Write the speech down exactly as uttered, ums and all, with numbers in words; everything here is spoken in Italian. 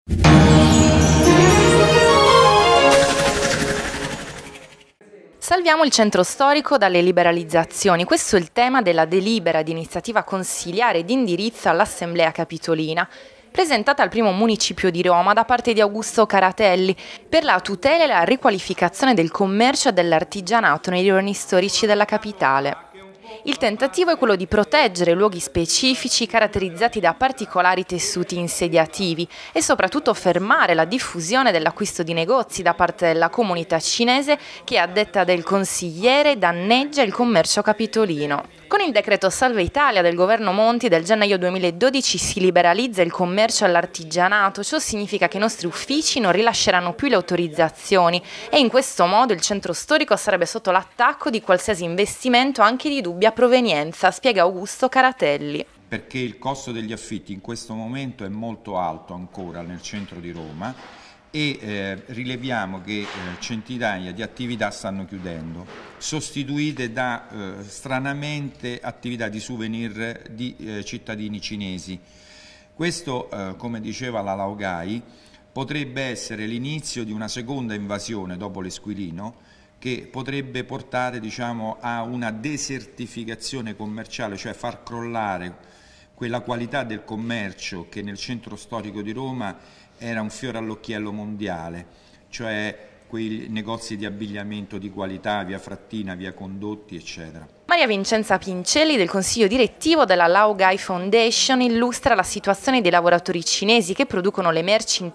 Salviamo il centro storico dalle liberalizzazioni. Questo è il tema della delibera di iniziativa consiliare di indirizzo all'Assemblea Capitolina, presentata al primo municipio di Roma da parte di Augusto Caratelli per la tutela e la riqualificazione del commercio e dell'artigianato nei giorni storici della capitale. Il tentativo è quello di proteggere luoghi specifici caratterizzati da particolari tessuti insediativi e soprattutto fermare la diffusione dell'acquisto di negozi da parte della comunità cinese che, a detta del consigliere, danneggia il commercio capitolino. Con il decreto Salva Italia del governo Monti del gennaio duemiladodici si liberalizza il commercio all'artigianato. Ciò significa che i nostri uffici non rilasceranno più le autorizzazioni e in questo modo il centro storico sarebbe sotto l'attacco di qualsiasi investimento anche di dubbia provenienza, spiega Augusto Caratelli. Perché il costo degli affitti in questo momento è molto alto ancora nel centro di Roma e eh, rileviamo che eh, centinaia di attività stanno chiudendo, sostituite da eh, stranamente attività di souvenir di eh, cittadini cinesi. Questo, eh, come diceva la Laogai, potrebbe essere l'inizio di una seconda invasione dopo l'Esquilino, che potrebbe portare, diciamo, a una desertificazione commerciale, cioè far crollare quella qualità del commercio che nel centro storico di Roma era un fiore all'occhiello mondiale, cioè quei negozi di abbigliamento di qualità, via Frattina, via Condotti, eccetera. Maria Vincenza Pincelli del consiglio direttivo della Laogai Foundation illustra la situazione dei lavoratori cinesi che producono le merci in